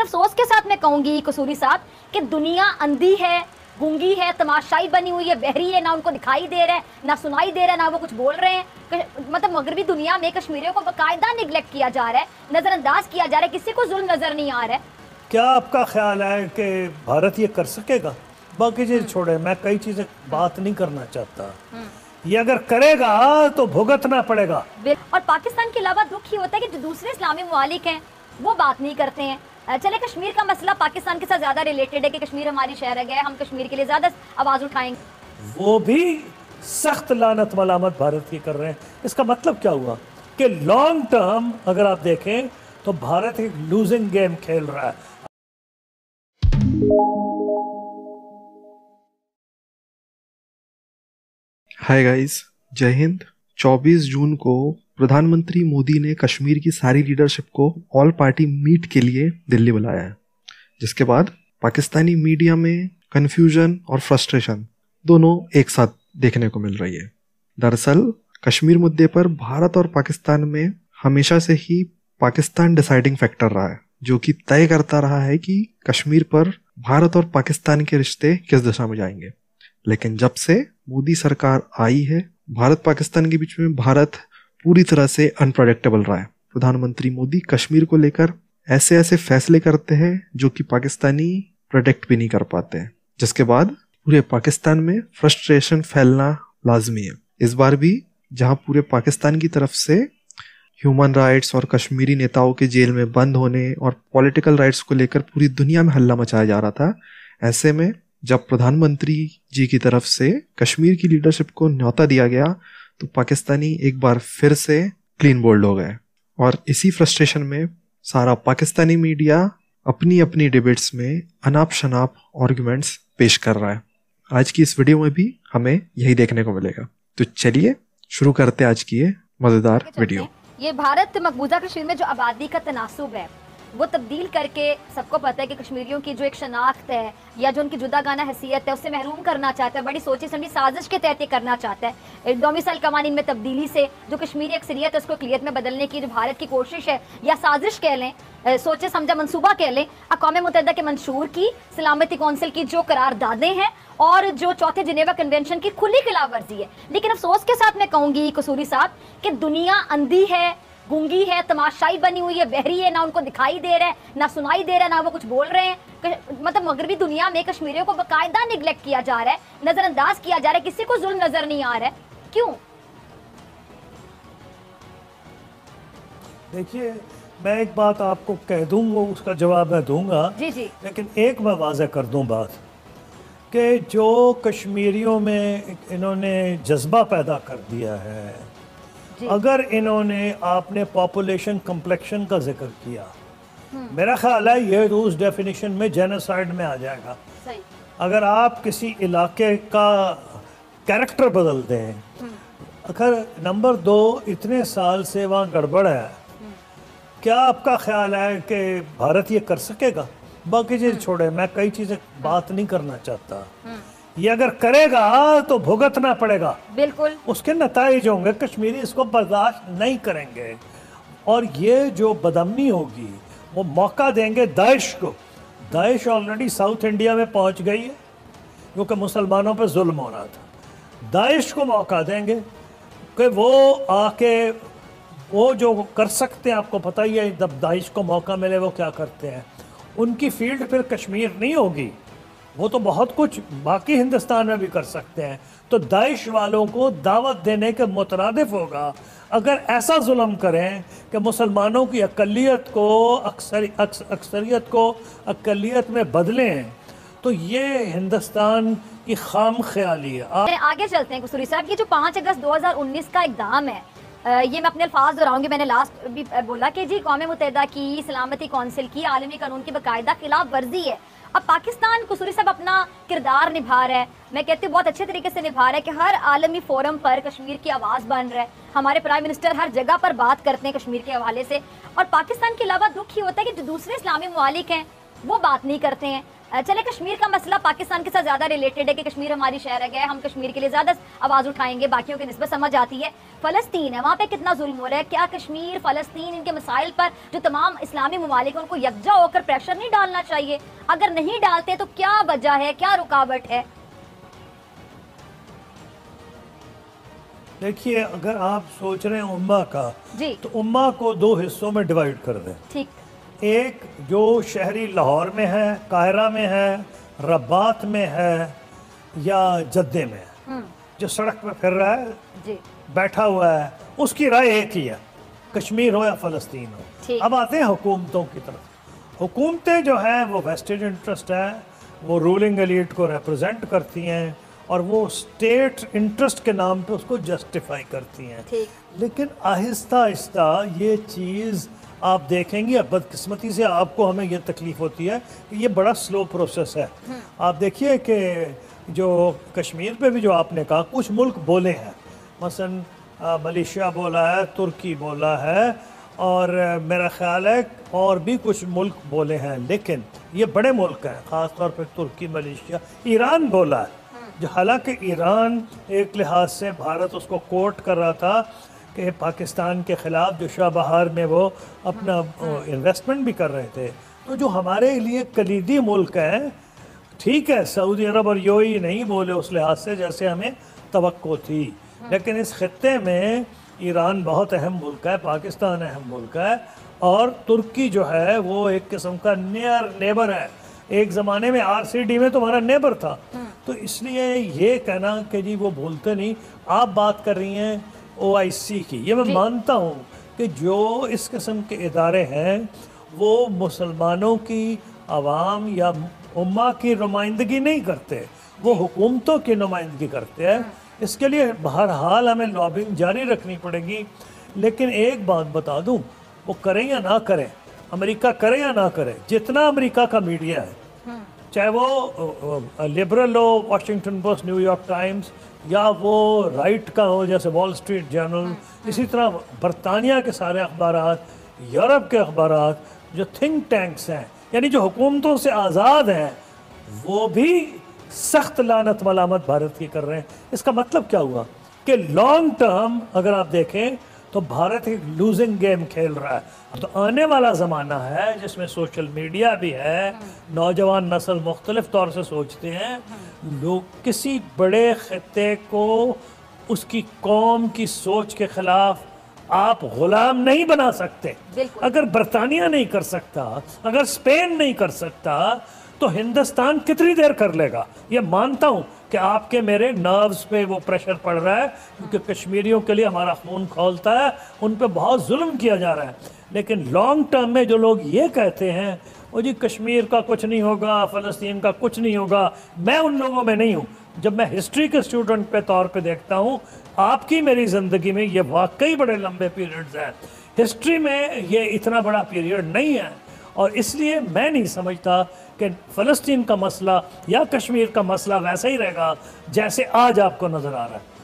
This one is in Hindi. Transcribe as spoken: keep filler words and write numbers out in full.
अफसोस के साथ मैं कहूंगी कसूरी साहब कि दुनिया अंधी है, गूंगी है, तमाशाई बनी हुई है, बहरी है, ना उनको दिखाई दे रहा है, ना सुनाई दे रहा है, ना वो कुछ बोल रहे हैं। मतलब मगरबी दुनिया में कश्मीरियों को बाकायदा निगलेक्ट किया जा रहा है, नजरअंदाज किया जा रहा है, किसी को जुल्म नजर नहीं आ रहा है। क्या आपका ख्याल है कि भारत ये कर सकेगा? बाकी चीज छोड़े, मैं कई चीजें बात नहीं करना चाहता, ये अगर करेगा तो भुगतना पड़ेगा। और पाकिस्तान के अलावा दुख ही होता है कि जो दूसरे इस्लामी ममालिक हैं वो बात नहीं करते हैं। चले कश्मीर का मसला पाकिस्तान के साथ ज्यादा रिलेटेड है कि कश्मीर हमारी शहर है, हम कश्मीर के लिए ज्यादा आवाज उठाएंगे, वो भी सख्त लानत मलामत भारत की कर रहे हैं। इसका मतलब क्या हुआ कि लॉन्ग टर्म अगर आप देखें तो भारत एक लूजिंग गेम खेल रहा है। हाय गाइस, जय हिंद। चौबीस जून को प्रधानमंत्री मोदी ने कश्मीर की सारी लीडरशिप को ऑल पार्टी मीट के लिए दिल्ली बुलाया है, जिसके बाद पाकिस्तानी मीडिया में कन्फ्यूजन और फ्रस्ट्रेशन दोनों एक साथ देखने को मिल रही है। दरअसल कश्मीर मुद्दे पर भारत और पाकिस्तान में हमेशा से ही पाकिस्तान डिसाइडिंग फैक्टर रहा है, जो कि तय करता रहा है कि कश्मीर पर भारत और पाकिस्तान के रिश्ते किस दिशा में जाएंगे। लेकिन जब से मोदी सरकार आई है, भारत पाकिस्तान के बीच में भारत पूरी तरह से अनप्रेडिक्टेबल रहा है। प्रधानमंत्री मोदी कश्मीर को लेकर ऐसे ऐसे फैसले करते हैं जो कि पाकिस्तानी प्रोटेक्ट भी नहीं कर पाते हैं, जिसके बाद पूरे पाकिस्तान में फ्रस्ट्रेशन फैलना लाजमी है। इस बार भी जहां पूरे पाकिस्तान की तरफ से ह्यूमन राइट्स और कश्मीरी नेताओं के जेल में बंद होने और पॉलिटिकल राइट्स को लेकर पूरी दुनिया में हल्ला मचाया जा रहा था, ऐसे में जब प्रधानमंत्री जी की तरफ से कश्मीर की लीडरशिप को न्योता दिया गया तो पाकिस्तानी एक बार फिर से क्लीन बोल्ड हो गए। और इसी फ्रस्ट्रेशन में सारा पाकिस्तानी मीडिया अपनी अपनी डिबेट्स में अनाप शनाप आर्गुमेंट्स पेश कर रहा है। आज की इस वीडियो में भी हमें यही देखने को मिलेगा। तो चलिए शुरू करते हैं आज की ये मजेदार वीडियो। ये भारत मकबूजा कश्मीर में जो आबादी का तनासुब है वो तब्दील करके सबको पता है कि कश्मीरियों की जो एक शनाख्त है या जो उनकी जुदागाना हैसियत है उससे महरूम करना चाहता है, बड़ी सोची समझी साजिश के तहत ये करना चाहता है। डोमिसाइल कवानीन में तब्दीली से जो कश्मीरी अक्सरियत है उसको अक़लियत में बदलने की जो भारत की कोशिश है या साजिश कह लें, सोचे समझा मनसूबा कह लें, अक़वाम मुत्तहिदा के मंशूर की सलामती कौंसिल की जो करारदादें हैं और जो चौथे जिनेवा कन्वेंशन की खुली खिलाफ वर्जी है। लेकिन अफसोस के साथ मैं कहूँगी कसूरी साहब कि दुनिया अंधी है, गूंगी है, तमाशाई बनी हुई है, बहरी है, ना उनको दिखाई दे रहा है, ना सुनाई दे रहा है, ना वो कुछ बोल रहे हैं। मतलब मगरबी दुनिया में कश्मीरियों को बाकायदा निगलेक्ट किया जा रहा है, नजरअंदाज किया जा रहा है, किसी को जुल्म नजर नहीं आ रहा है। क्यों? देखिए, मैं एक बात आपको कह दूंगा, उसका जवाब मैं दूंगा जी जी। लेकिन एक मैं वाज़ेह कर दूं बात कि जो कश्मीरियों में इन्होंने जज्बा पैदा कर दिया है, अगर इन्होंने आपने पॉपुलेशन कम्प्लेक्शन का जिक्र किया, मेरा ख्याल है ये तो उस डेफिनेशन में जेनोसाइड में आ जाएगा। सही। अगर आप किसी इलाके का कैरेक्टर बदल दें, अगर नंबर दो इतने साल से वहाँ गड़बड़ है, क्या आपका ख्याल है कि भारत ये कर सकेगा? बाकी चीज छोड़े, मैं कई चीजें बात नहीं करना चाहता, ये अगर करेगा तो भुगतना पड़ेगा। बिल्कुल। उसके नताइज होंगे, कश्मीरी इसको बर्दाश्त नहीं करेंगे और ये जो बदअमनी होगी वो मौका देंगे दाइश को। दाइश ऑलरेडी साउथ इंडिया में पहुंच गई है क्योंकि मुसलमानों पर जुल्म हो रहा था। दाइश को मौका देंगे कि वो आके वो जो कर सकते हैं, आपको पता ही है जब दाइश को मौका मिले वो क्या करते हैं। उनकी फील्ड फिर कश्मीर नहीं होगी, वो तो बहुत कुछ बाकी हिंदुस्तान में भी कर सकते हैं। तो दाइश वालों को दावत देने के मुतरादिफ होगा अगर ऐसा जुल्म करें कि मुसलमानों की अक़लियत को अक्सर अक्सरियत को अक़लियत में बदलें, तो ये हिंदुस्तान की खाम ख्याली है। आगे चलते हैं कसूरी साहब। ये जो पाँच अगस्त दो हज़ार उन्नीस का इक़दाम है, ये मैं अपने अल्फाज दोहराऊंगी, मैंने लास्ट भी बोला कि जी अक़वाम मुत्तहिदा की सलामती कौंसिल की आलमी कानून की बाकायदा खिलाफ वर्जी है। अब पाकिस्तान कसूरी साहब अपना किरदार निभा रहा है, मैं कहती हूँ बहुत अच्छे तरीके से निभा रहा है कि हर आलमी फोरम पर कश्मीर की आवाज़ बन रहा है। हमारे प्राइम मिनिस्टर हर जगह पर बात करते हैं कश्मीर के हवाले से। और पाकिस्तान के अलावा दुख ही होता है कि जो दूसरे इस्लामी ममालिक हैं वो बात नहीं करते हैं। अ, चले, कश्मीर का मसला पाकिस्तान के साथ ज्यादा रिलेटेड है कि कश्मीर हमारी शहर है, हम कश्मीर के लिए ज्यादा आवाज उठाएंगे, बाकियों की निस्बत समझ आती है। फलस्तीन है, वहाँ पे कितना जुल्म हो रहा है, क्या कश्मीर फलस्तीन इनके मसाइल पर जो तमाम इस्लामी ममालिक हैं उनको यकजा होकर प्रेशर नहीं डालना चाहिए? अगर नहीं डालते तो क्या वजह है, क्या रुकावट है? देखिए, अगर आप सोच रहे हैं उम्मा का, जी तो उम्मा को दो हिस्सों में डिवाइड कर दें। ठीक, एक जो शहरी लाहौर में है, कायरा में है, रबात में है या जद्दे में है, हम्म, जो सड़क पे फिर रहा है, जी बैठा हुआ है, उसकी राय एक ही है, कश्मीर हो या फ़लस्तीन हो। ठीक। अब आते हैं हुकूमतों की तरफ। हुकूमतें जो हैं वो वेस्टेड इंटरेस्ट है, वो रूलिंग एलीट को रिप्रेजेंट करती हैं और वो स्टेट इंटरेस्ट के नाम पे उसको जस्टिफाई करती हैं। ठीक, लेकिन आहिस्ता आहिस्ता ये चीज़ आप देखेंगे, अब बदकिस्मती से आपको हमें ये तकलीफ़ होती है कि ये बड़ा स्लो प्रोसेस है। आप देखिए कि जो कश्मीर पे भी जो आपने कहा, कुछ मुल्क बोले हैं, मसलन अ, मलेशिया बोला है, तुर्की बोला है और अ, मेरा ख्याल है और भी कुछ मुल्क बोले हैं, लेकिन ये बड़े मुल्क हैं, ख़ास तौर पर तुर्की, मलेशिया, ईरान बोला है, जो हालांकि ईरान एक लिहाज से भारत उसको कोर्ट कर रहा था कि पाकिस्तान के ख़िलाफ़ जो शाह बहार में वो अपना इन्वेस्टमेंट भी कर रहे थे। तो जो हमारे लिए कलीदी मुल्क हैं, ठीक है, सऊदी अरब और यूएई नहीं बोले उस लिहाज से जैसे हमें तवक्को थी, लेकिन इस खत्ते में ईरान बहुत अहम मुल्क है, पाकिस्तान अहम मुल्क है और तुर्की जो है वो एक किस्म का नियर नेबर है। एक ज़माने में आरसीडी में तुम्हारा नेबर था। तो इसलिए ये कहना कि जी वो बोलते नहीं, आप बात कर रही हैं ओआईसी की, ये मैं मानता हूँ कि जो इस किस्म के इदारे हैं वो मुसलमानों की आवाम या उम्मा की नुमाइंदगी नहीं करते, वो हुकूमतों की नुमाइंदगी करते हैं। इसके लिए बहरहाल हमें लॉबिंग जारी रखनी पड़ेगी। लेकिन एक बात बता दूं, वो करें या ना करें, अमेरिका करे या ना करे, जितना अमेरिका का मीडिया है, चाहे वो लिबरल हो, वाशिंगटन पोस्ट, न्यूयॉर्क टाइम्स, या वो राइट का हो जैसे वॉल स्ट्रीट जर्नल, इसी तरह बरतानिया के सारे अखबारात, यूरोप के अखबारात, जो थिंक टैंक्स हैं यानी जो हुकूमतों से आज़ाद हैं, वो भी सख्त लानत मलामत भारत की कर रहे हैं। इसका मतलब क्या हुआ कि लॉन्ग टर्म अगर आप देखें तो भारत एक लूजिंग गेम खेल रहा है। तो आने वाला ज़माना है जिसमें सोशल मीडिया भी है, नौजवान नस्ल मुख्तलिफ तौर से सोचते हैं, लोग किसी बड़े खत्ते को उसकी कौम की सोच के ख़िलाफ़ आप गुलाम नहीं बना सकते। अगर बरतानिया नहीं कर सकता, अगर स्पेन नहीं कर सकता, तो हिंदुस्तान कितनी देर कर लेगा। ये मानता हूँ कि आपके मेरे नर्व्स पे वो प्रेशर पड़ रहा है क्योंकि कश्मीरियों के लिए हमारा खून खौलता है, उन पे बहुत जुल्म किया जा रहा है। लेकिन लॉन्ग टर्म में जो लोग ये कहते हैं वो जी कश्मीर का कुछ नहीं होगा, फ़लस्तीन का कुछ नहीं होगा, मैं उन लोगों में नहीं हूँ। जब मैं हिस्ट्री के स्टूडेंट पे तौर पे देखता हूँ, आपकी मेरी ज़िंदगी में ये वाकई बड़े लंबे पीरियड्स हैं, हिस्ट्री में ये इतना बड़ा पीरियड नहीं है। और इसलिए मैं नहीं समझता कि फ़लस्तीन का मसला या कश्मीर का मसला वैसा ही रहेगा जैसे आज आपको नज़र आ रहा है।